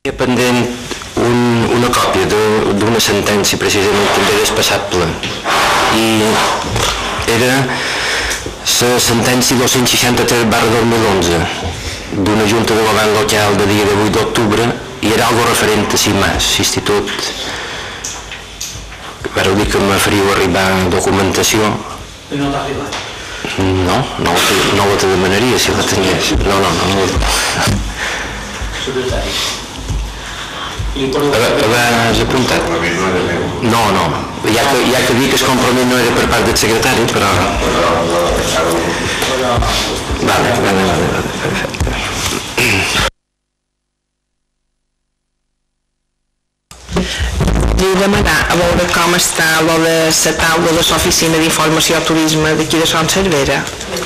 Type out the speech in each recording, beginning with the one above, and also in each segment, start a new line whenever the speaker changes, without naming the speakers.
pendent una còpia d'una sentència precisament també despassable i era la sentència 263/2011 d'una junta de govern local de dia de 8 d'octubre i era algo referent a CIMAS, Institut. Vareu dir que me faríeu arribar documentació.
I no t'ha arribat?
No te demanaria si la tenies. No.
Secretari.
L'has apuntat? No. Ja que vi que el compromís no era per part del secretari, però... Vale, perfecte.
Vull demanar a veure com està la de la taula de l'Oficina d'Informació i Turisme d'aquí de Son Cervera.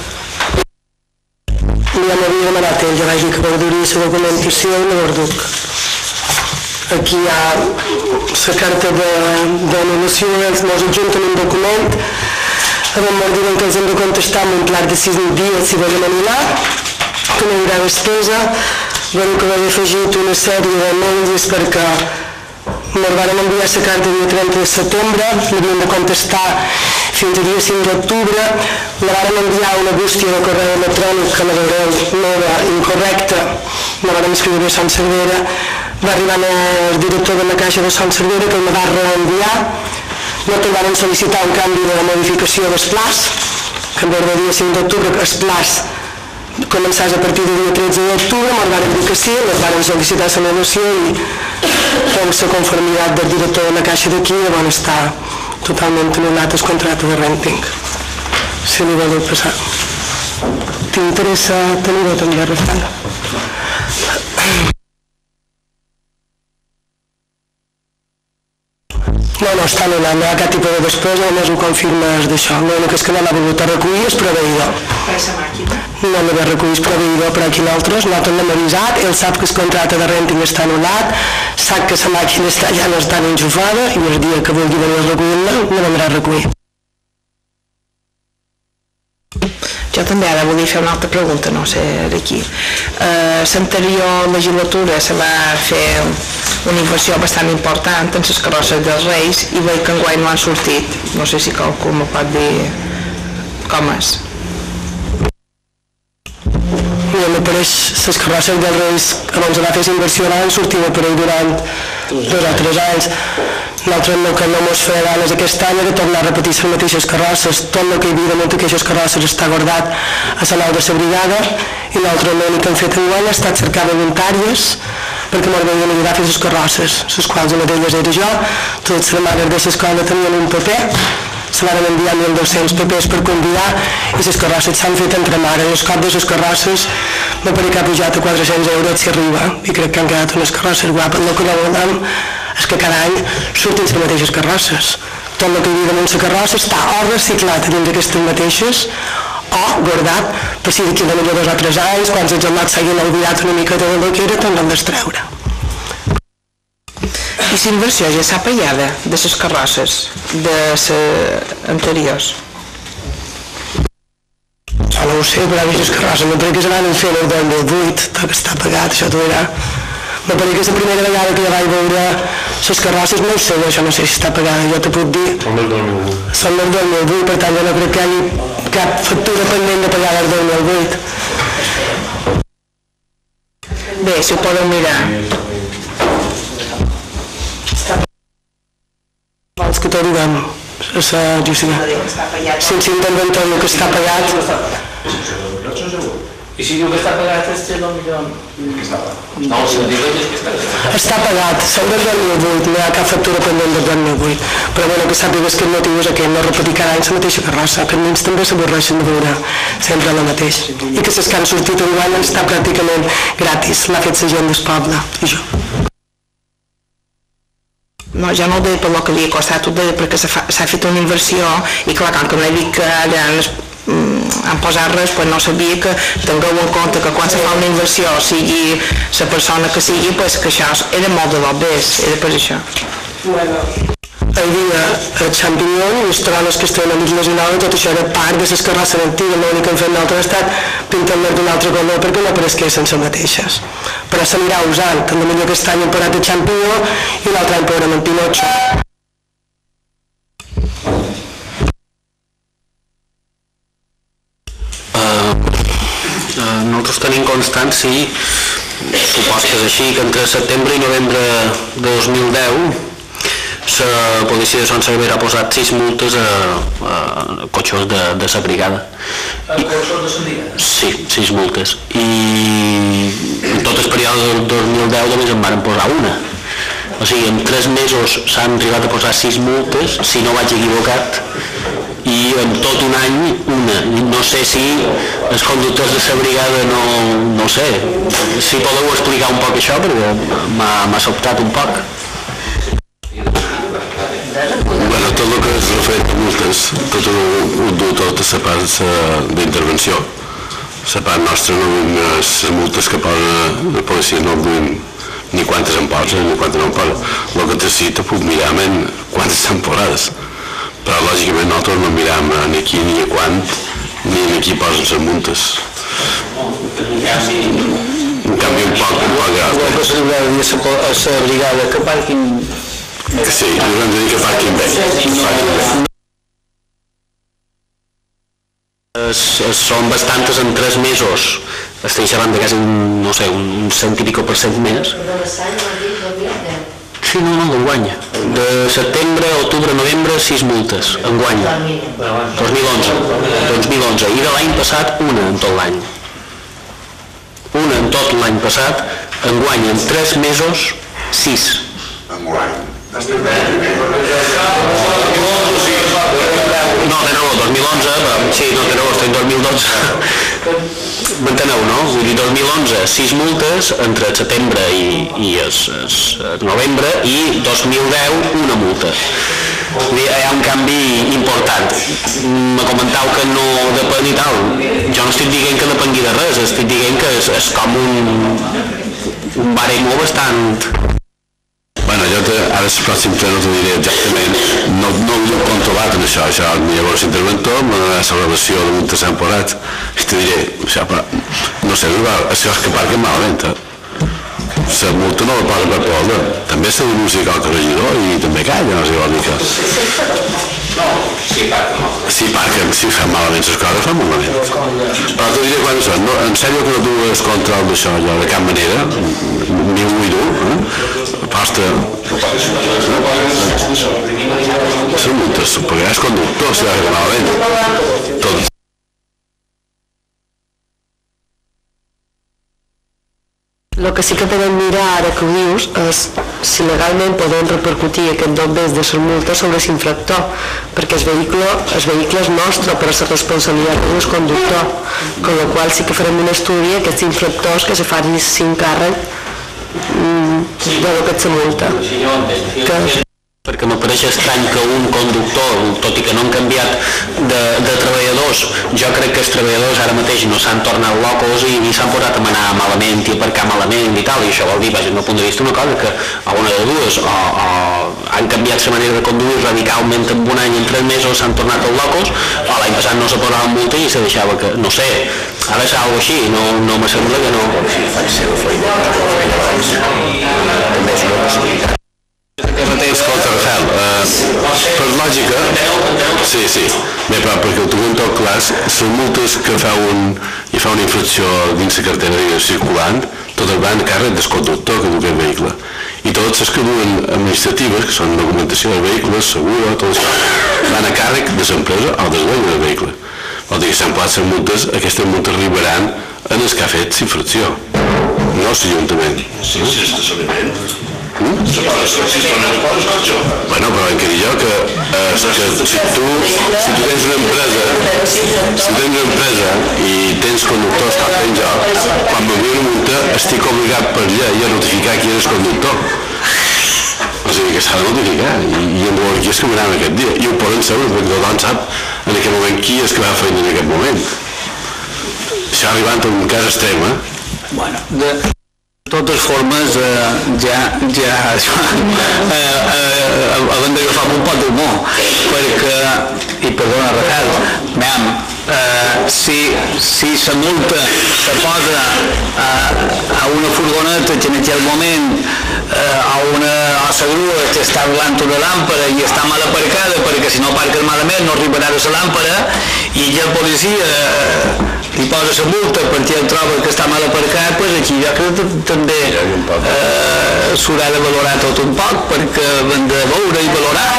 Ja m'havia demanat ell, ja vaig dir que guardaria la documentació i la guarduc. Aquí hi ha la carta d'anul·lació, ells ens adjunten un document, em diuen que els hem de contestar en un pla de 6 dies si volen anul·lar, que no hi haurà despesa, que m'he afegit una sèrie de mails perquè ens van enviar la carta el dia 30 de setembre, l'havíem de contestar fins al dia 5 d'octubre, la van enviar una bústia de correu electrònic que la veureu nova, incorrecta, la van escriure a Son Cervera, va arribar el director de la Caixa de Son Cervera que el va reenviar, no te'l van sol·licitar un canvi de modificació del plaç, que en el dia 5 d'octubre el plaç començàs a partir del dia 13 d'octubre, ens van dir que sí, ens van sol·licitar la negoció i amb la conformitat del director de la Caixa d'aquí van estar totalment anul·lat el contracte de renting. Si li voleu passar. T'interessa tenir-ho també, Rafael? No, està anul·lat, no hi ha cap tipus de despesa, només ho confirmes d'això. L'únic és que no l'ha volgut a recollir el proveïdor.
Per la màquina?
No l'ha recollir el proveïdor per aquí nosaltres, nosaltres l'hem avisat, ell sap que el contracte de renting està anul·lat, sap que la màquina ja no està enxufada i el dia que vulgui venir a recollir-la, la vendrà a recollir.
Jo també ara volia fer una altra pregunta, no sé, d'aquí. L'anterior legislatura se va fer una inversió bastant important en les carrosses dels Reis i veig que enguany no han sortit. No sé si qualcú me pot dir com és.
M'apareix les carrosses dels Reis, abans de va fer la inversió l'any, sortia per ell durant 2 o 3 anys. Nosaltres el que no ens farà ganes aquest any era tornar a repetir les mateixes carrosses. Tot el que hi havia damunt d'aquestes carrosses està guardat a la nau de la brigada i nosaltres l'únic que hem fet enguany ha estat cercar voluntàries perquè ens venien a ajudar a fer les carrosses, les quals una d'elles era jo. Totes les mares de l'escola tenien un paper, se van enviar 1.200 papers per convidar i les carrosses s'han fet entre mares. El cost de les carrosses m'apareix que ha pujat a 400 euros si arriba i crec que han quedat unes carrosses guapes. El que no volem és que cada any surtin les mateixes carrosses. Tot el que hi havia damunt la carrossa està o reciclat dins d'aquestes mateixes o guardat per si d'aquí de millor 2 o 3 anys, quan els gelats s'hagin oblidat una miqueta del que era, te'n l'han d'extreure.
I la inversió ja s'ha pagada de les carrosses de les anteriors?
No ho sé, però les carrosses, m'apareix que se van fer el 2008, tot està pagat, això t'ho dirà. M'apareix que és la primera vegada que ja vaig veure les carrosses, no ho sé, això no sé si està pagada, jo te puc dir.
Són del 2008.
Són del 2008, per tant jo no crec que hi hagi cap factura pendent de pagar del 2008.
Bé, si ho podeu mirar.
Vols que t'ho diguem? Si ens intentem tot el que està pagat.
I si diu que està pagat, no, si diu que està pagat.
Està pagat, són del 2008, no hi ha cap factura pendent del 2008. Però bueno, que sàpigues que el motiu és aquest, no repetir cada any la mateixa carrossa, que els nens també s'avorreixen de veure sempre la mateixa. I que les que han sortit enguany està pràcticament gratis, l'ha fet la gent del poble, i jo.
No, jo no ho deia per el que havia costat, ho deia perquè s'ha fet una inversió i clar, com que m'he dit que allà han posat res, doncs no sabia que tingueu en compte que quan se fa una inversió sigui la persona que sigui, doncs que això era molt de l'obès, era per això.
hi havia el xampinyó i les trones que estaven a l'Isla Nacional, i tot això era part de les carrosses antigues. L'únic que hem fet nosaltres ha estat pintar-les d'un altre color perquè no apareguessin les mateixes, però s'anirà usant. També millor aquest any hem posat el xampinyó i l'altre any posarem el Pinocho.
Nosaltres tenim constància, supos que és així, que entre setembre i novembre de 2010 la policia de Son Cervera ha posat 6 multes a cotxos de la brigada.
Cotxos de la brigada?
Sí, 6 multes. I en tot el període del 2010 només en van posar una. O sigui, en 3 mesos s'han arribat a posar 6 multes, si no vaig equivocat, i en tot un any una. No sé si els conductors de la brigada no sé, si podeu explicar un poc això, perquè m'ha sobtat un poc.
Bueno, tot el que es refereix a multes, tot ho du tota la part d'intervenció. La part nostra no duim les multes que posa la policia, no duim ni quantes en posa ni quantes no en posa. El que necessita puc mirar quantes temporades, però lògicament nosaltres no miram ni aquí ni a quant, ni aquí posen les multes. En canvi un poc altre.
El que se li va dir a la brigada que parquin...
Sí, li vam dir que parquin bé.
Són bastantes en 3 mesos. Estic xerrant de quasi, no sé, un cent i pico % més. Sí, no, d'enguany. De setembre, octubre, novembre, 6 multes, enguany. 2011. I de l'any passat, una en tot l'any. Una en tot l'any passat, enguany, en 3 mesos, 6.
Enguany.
No, de nou, 2011, sí, no, de nou, estem en 2012. M'enteneu, no? Vull dir, 2011, 6 multes entre el setembre i el novembre, i 2010, una multa. Hi ha un canvi important. Me comentau que no depèn i tal. Jo no estic dient que depengui de res, estic dient que és com un baremo bastant...
Bueno, jo ara el pròxim ple no t'ho diré exactament, no ho he controlat en això, llavors l'interventor m'ha donat la relació de multes han posat i te diré, no sé, això és que parquen malament, la multa no la posa per poble, també s'ha de musicar el regidor i també calla, no sé, vol dir que... Si parquen, si fan malament les coses, fan malament. Però t'ho diré quan són, en sèrio que no dues control d'això, de cap manera, ni ho vull dur, pasta... Són multes, perquè és conductor, si va fer malament. Tot.
El que sí que podem mirar, ara que ho dius, és si legalment podem repercutir aquest doblez de les multes sobre l'infractor, perquè el vehicle és nostre, però la responsabilitat és del conductor, amb la qual sí que farem un estudi a aquests infractors que se facin càrrec de lo que és la multa.
Perquè me pareix estrany que un conductor, tot i que no han canviat de treballadors, jo crec que els treballadors ara mateix no s'han tornat locos i s'han posat a manar malament i aparcar malament i tal, i això vol dir, des del meu punt de vista, una cosa que a una de dues o han canviat la manera de conduir radicalment en un any, en 3 mesos s'han tornat els locos, o l'any passat no se posava multa i se deixava que, no sé, ha de ser alguna així, no m'assembla que no...
Escolta, Rafael, per lògica, sí, bé, però perquè ho tinguem tot clar, les multes que fa una infracció dins la cartera circulant, totes van a càrrec del conductor que du aquest vehicle. I totes les que duen administratives, que són documentació del vehicle, segura, tot això, van a càrrec de l'empresa o del dueño del vehicle. Vol dir que s'han posat les multes, aquestes multes arribaran en els que ha fet l'infracció, no l'Ajuntament.
Sí, estacionament.
Bueno, però hem de dir jo que si tu tens una empresa i tens conductors que fent jo, quan m'envia una multa estic obligat per llei a notificar qui és conductor. O sigui que s'ha de notificar i hem de veure qui és que m'anava aquest dia. I ho poden saber perquè tothom sap en aquest moment qui és que va fer en aquest moment. Això ha arribat a un cas extrem,
Bueno,
De totes formes, ja havem d'agafar un pot d'humor, perquè, i perdona Rafael, si la multa se posa a una furgoneta que en aquell moment a la grua que està volant una làmpara i està mal aparcada perquè si no aparques malament no arribarà a la làmpara i ja el policia li posa la multa perquè ell troba que està mal aparcat, doncs aquí jo crec que també s'haurà de valorar tot un poc perquè hem de veure i valorar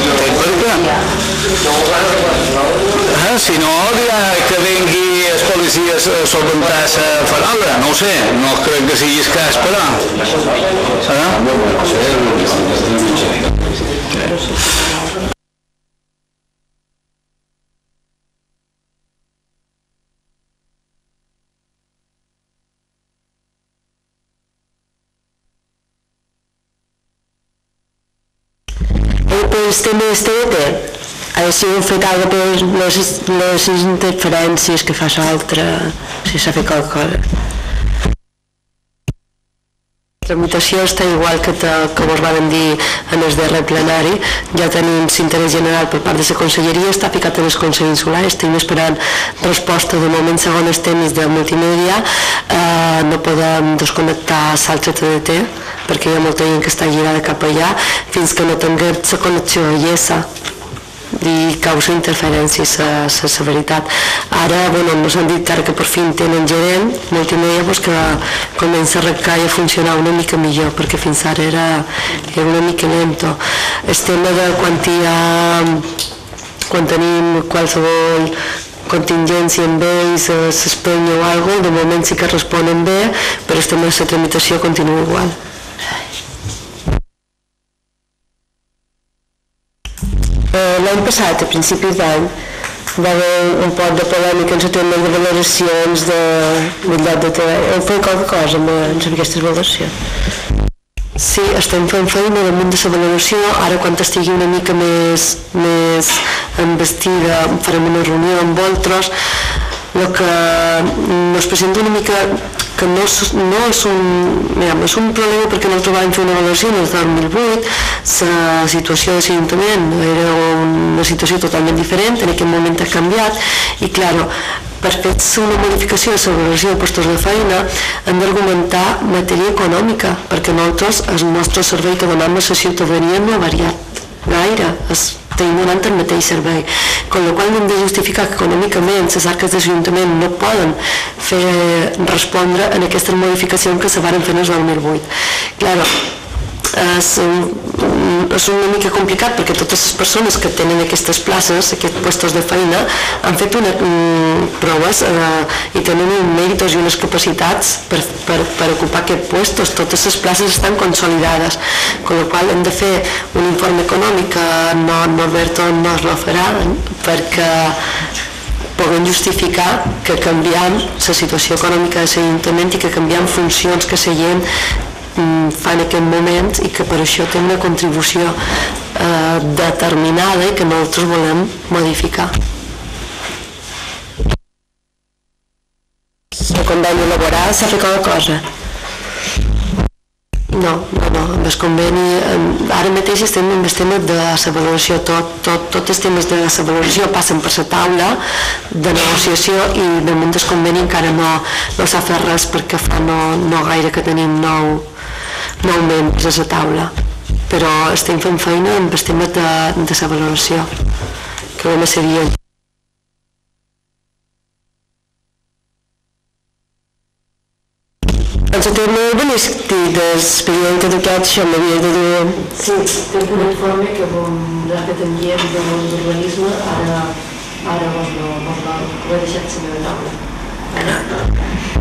si no que vengui els policies a solventar la farola, no ho sé, no crec que sigui el cas, però
el tema este si heu fet alguna cosa per les interferències que fa l'altre, si s'ha fet qualque cosa. La tramitació està igual que vos vam dir en el darrer plenari, ja tenim l'interès general per part de la conselleria, està ficat en el Consell Insular, estem esperant resposta de moment segons els temes de multimèdia, no podem desconnectar l'altre TDT perquè hi ha molta gent que està lligada cap allà fins que no tinguem la connexió a IESA i causa interferències la veritat. Ara ens han dit que per fi tenen gerent multimèdia que comença a arrencar i a funcionar una mica millor perquè fins ara era una mica lento. El tema de quan tenim qualsevol contingència amb ells, s'espenya o alguna cosa, de moment sí que responen bé, però el tema de la tramitació continua igual. L'any passat, a principis d'any, va haver un poc de polèmica en el tema de valoracions del lloc de treball. Heu fet qualque cosa amb aquestes valoracions? Sí, estem fent feina damunt de la valoració. Ara, quan estigui una mica més envestida, farem una reunió amb vosaltres. El que ens presenta una mica que no és un problema perquè nosaltres vam fer una valoració en el 2008, la situació de l'Ajuntament era una situació totalment diferent, en aquell moment ha canviat i clar, per fer una modificació de la valoració de postos de feina hem d'argumentar matèria econòmica perquè nosaltres el nostre servei que donem a la ciutadania no ha variat gaire, tenim donant el mateix servei, amb la qual cosa hem de justificar que econòmicament les arques de l'Ajuntament no poden respondre a aquestes modificacions que se van fer en el 2008. Clar, és una mica complicat perquè totes les persones que tenen aquestes places, aquests puestos de feina, han fet proves i tenen uns mèritos i unes capacitats per ocupar aquests puestos. Totes les places estan consolidades, amb la qual hem de fer un informe econòmic que Norberto no es lo farà perquè puguem justificar que canviem la situació econòmica de l'Ajuntament i que canviem funcions que la gent fa en aquest moment i que per això té una contribució determinada i que nosaltres volem modificar. El conveni laboral s'ha fet qualque cosa? No, amb el conveni ara mateix estem en el tema de la valoració, tots els temes de la valoració passen per la taula de negociació i damunt del conveni encara no s'ha fet res perquè fa no gaire que tenim nou membres a la taula, però estem fent feina amb el tema de la valoració que vam seria. En el tema urbanístic d'expedient educat això m'havia de dir... Sí, té un informe que enviem d'urbanisme, ara ho he deixat a la meva taula.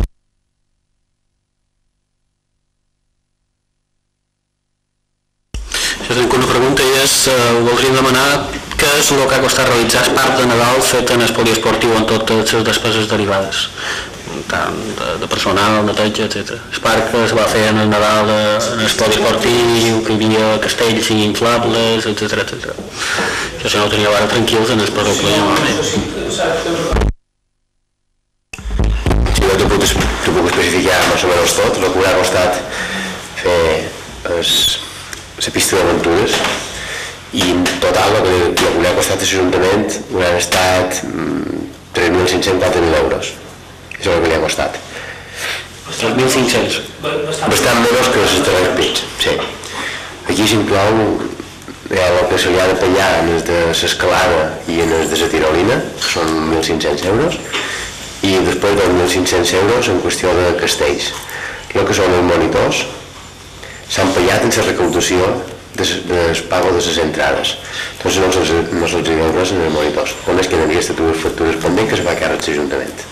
Una pregunta és, voldríem demanar què és el que ha costat realitzar el parc de Nadal fet en el poliesportiu amb totes les despeses derivades, tant de personal, neteja, etc. El parc que es va fer en el Nadal en el poliesportiu, que hi havia castells i inflables, etc. Jo si no ho tenia ara tranquils en el proper ple.
Sí, jo t'ho
t'ho puc especificar més o menys tot. El que haurà costat fer la pista d'aventures, i en total el que haurà costat a l'Ajuntament hauran estat 3.500-4.000 euros. Això és el que li ha costat.
3.500.
Bastant menys que els terrenys pits, sí. Aquí s'inclou el que se li ha de pagar en els de l'escalada i en els de la tirolina, que són 1.500 euros, i després dels 1.500 euros en qüestió de castells. El que són els monitors s'han pagat en la recaudació del pago de les entrades. Doncs no se'ls deu res en els monitors. Només queden aquestes dues factures pendents que es va càrrec l'Ajuntament.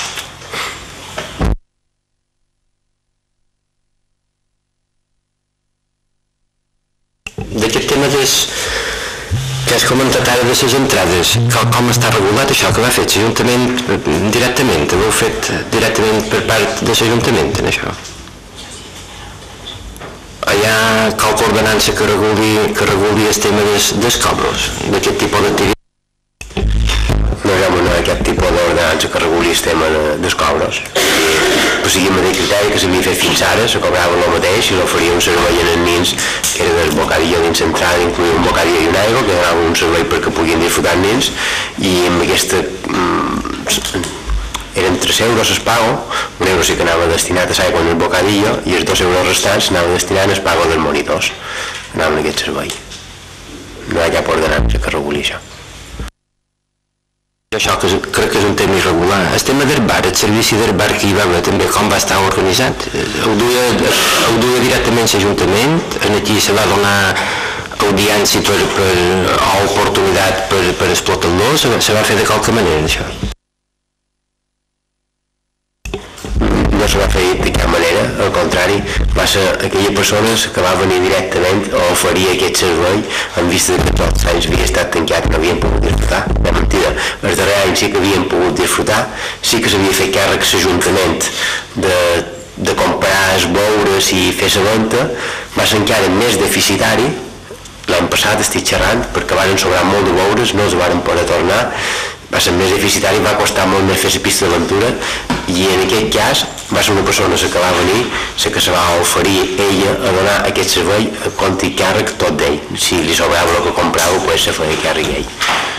D'aquest tema que has comentat ara de les entrades, com està regulat això que va fer l'Ajuntament directament? Ho heu fet directament per part de l'Ajuntament, en això? Hi ha qualque ordenança que reguli el tema dels cobros, d'aquest tipus d'activitat?
No hi ha cap tipus d'ordenança que reguli el tema dels cobros. Però sigui el mateix criteri que s'havia fet fins ara, se cobrava el mateix i l'oferia un servei als nens que era del bocadillo dins l'entrada, incloïa un bocadillo i un aigua, que donava un servei perquè puguin disfrutar els nens, i amb aquesta eren 3 euros el pago, 1 euro sí que anava destinat a l'aigua en el bocadillo i els 2 euros restants anava destinat al pago dels monitors, anaven a aquest servei. No hi ha cap ordenança que reguli això.
Això crec que és un tema irregular. El tema del bar, el servici del bar que hi va haver també, com va estar organitzat? Ho duia directament l'Ajuntament, aquí se va donar audiència o oportunitat per explotar-lo, se va fer de qualque manera això?
No se va fer de cap manera, al contrari, va ser aquella persona que va venir directament a oferir aquest servei en vista que tots els anys havia estat tancat i no havien pogut disfrutar. De mentida, els darrers anys sí que havien pogut disfrutar, sí que s'havia fet càrrec l'Ajuntament de comprar els beures i fer la venda, va ser encara més deficitari. L'any passat estic xerrant perquè van sobrar molt de beures, no els van poder tornar, va ser més deficitari, va costar molt més fer la pista d'aventura, i en aquest cas va ser una persona que va venir, que se va oferir ella a donar aquest servei a compte i càrrec tot d'ell. Si li sobrava el que comprava, pues se feia càrrec ell.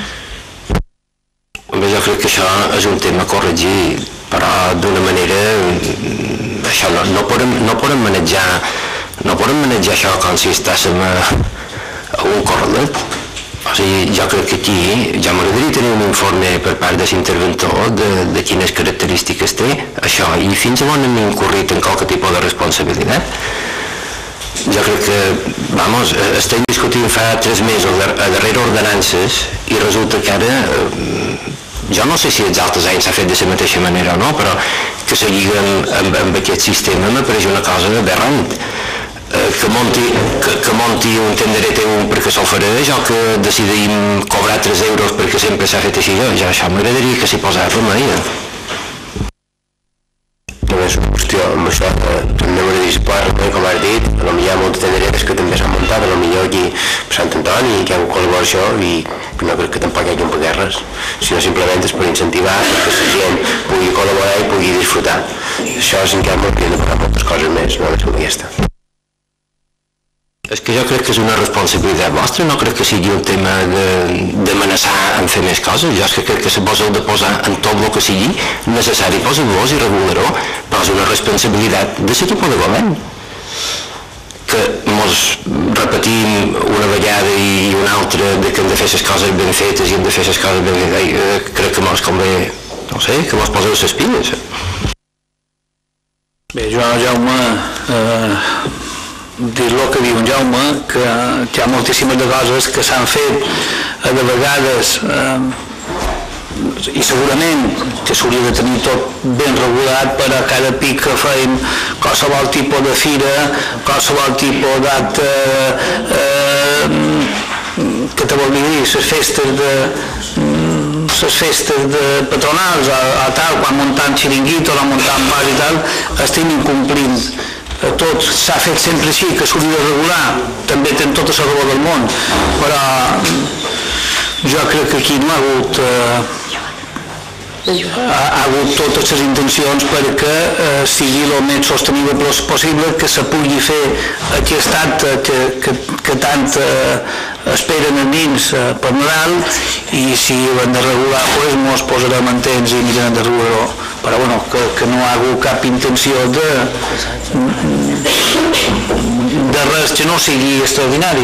Jo crec que això és un tema a corregir, però d'una manera això no podem manejar això com si estàssim a un corralet. O sigui, jo crec que aquí ja m'agradaria tenir un informe per part de l'interventor de quines característiques té això i fins a on hem incurrit en qualque tipus de responsabilitat. Jo crec que, estem discutint fa 3 mesos a darrere ordenances i resulta que ara, jo no sé si els altres anys s'ha fet de la mateixa manera o no, però que seguim amb aquest sistema m'apareix una cosa aberrant. Que monti un tenderete perquè s'ofereix o que decidim cobrar 3 euros perquè sempre s'ha fet així. Ja això m'agradaria que s'hi posés remei.
No és una qüestió, amb això no m'agradaria si posa remei, com has dit, potser hi ha moltes tenderetes que també s'han muntat, potser aquí a Sant Antoni i que hi ha un col·laboració i no crec que tampoc hi hagi un pagar res, sinó simplement és per incentivar que la gent pugui col·laborar i pugui disfrutar. Això és encara molt hauríem de pagar moltes coses més, no és com aquesta.
És que jo crec que és una responsabilitat vostra, no crec que sigui un tema d'amenaçar en fer més coses. Jo és que crec que se vos heu de posar en tot el que sigui necessari, poseu-vos i regular-ho, però és una responsabilitat de l'equip de govern. Que mos repetim una vegada i una altra de que hem de fer les coses ben fetes i hem de fer les coses ben fetes. Crec que mos convé, no sé, que mos poseu les piles.
Bé, Jaume, dir el que diu en Jaume, que hi ha moltíssimes de coses que s'han fet de vegades i segurament que s'hauria de tenir tot ben regulat per a cada pic que feim qualsevol tipus de fira, qualsevol tipus d'acte que te vol dir, les festes patronals o tal, quan muntant xiringuitos o muntant bars i tal, estem incomplint. Tot s'ha fet sempre així, que s'hauria de regular, també té tota la raó del món, però jo crec que aquí no ha hagut ha hagut totes les intencions perquè sigui el més sostenible possible, que se pugui fer aquest acte que tant esperen els nens per Nadal, i si ho hem de regular ens posarem en temps i mirarem de regular-ho, però bueno, que no ha hagut cap intenció de res que no sigui extraordinari.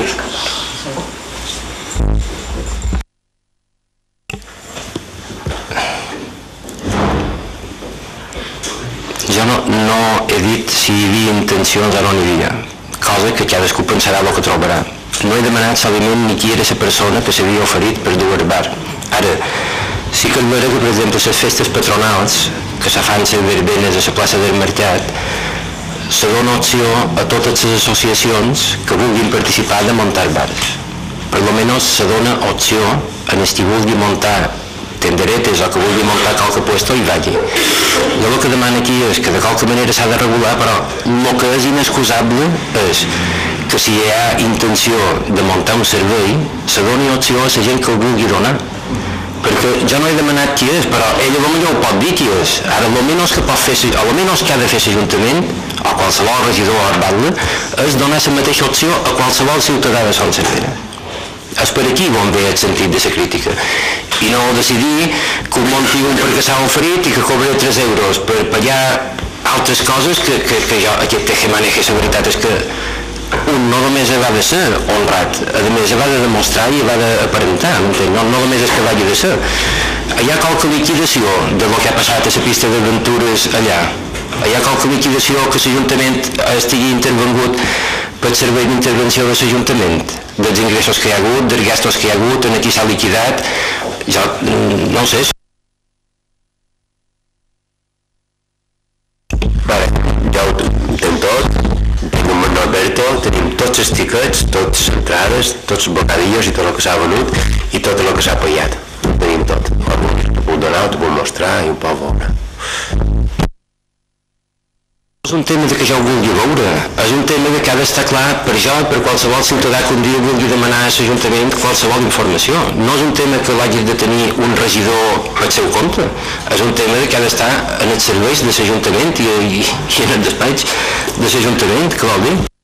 Jo no he dit si hi havia intencions o no n'hi havia, cosa que cadascú pensarà el que trobarà. No he demanat solament ni qui era la persona que s'havia oferit per dur al bar. Ara, sí que és vera que, per exemple, les festes patronals, que se fan les verbenes a la plaça del Mercat, se dona opció a totes les associacions que vulguin participar de muntar bars. Per almenys se dona opció a qui vulgui muntar tenderetes o que vulgui muntar qualque puesto i vagi. Jo el que demano aquí és que de qualque manera s'ha de regular, però el que és inexcusable és que si hi ha intenció de muntar un servei, se doni opció a la gent que ho vulgui donar. Perquè jo no he demanat qui és, però ella potser ho pot dir qui és. Ara, el menys que ha de fer l'Ajuntament, o qualsevol regidor o alcalde, és donar la mateixa opció a qualsevol ciutadà de Son Servera. És per aquí on ve el sentit de la crítica. I no decidir que ho munti un perquè s'ha oferit i que cobra 3 euros per pagar altres coses que jo, aquest tejemaneje, la veritat és que un no només ha de ser honrat, a més ha de demostrar i ha d'aparentar, no només és que hagi de ser. Hi ha qualque liquidació del que ha passat a la pista d'aventures allà, hi ha qualque liquidació que l'Ajuntament estigui intervengut pel servei d'intervenció de l'Ajuntament, dels ingressos que hi ha hagut, dels gastos que hi ha hagut, en aquí s'ha liquidat, jo no ho sé.
Vale, ja ho tenim tot, tenim un Alberto, tenim tots els tiquets, tots les entrades, tots els bocadillos i tot el que s'ha venut i tot el que s'ha apoyat. Ho tenim tot. Ho puc donar, ho puc mostrar i ho puc veure.
És un tema que jo ho vulgui veure, és un tema que ha d'estar clar per jo i per qualsevol ciutadà que un dia vulgui demanar a l'Ajuntament qualsevol informació. No és un tema que l'hagi de tenir un regidor al seu compte, és un tema que ha d'estar en els serveis de l'Ajuntament i en el despatx de l'Ajuntament, que vol dir.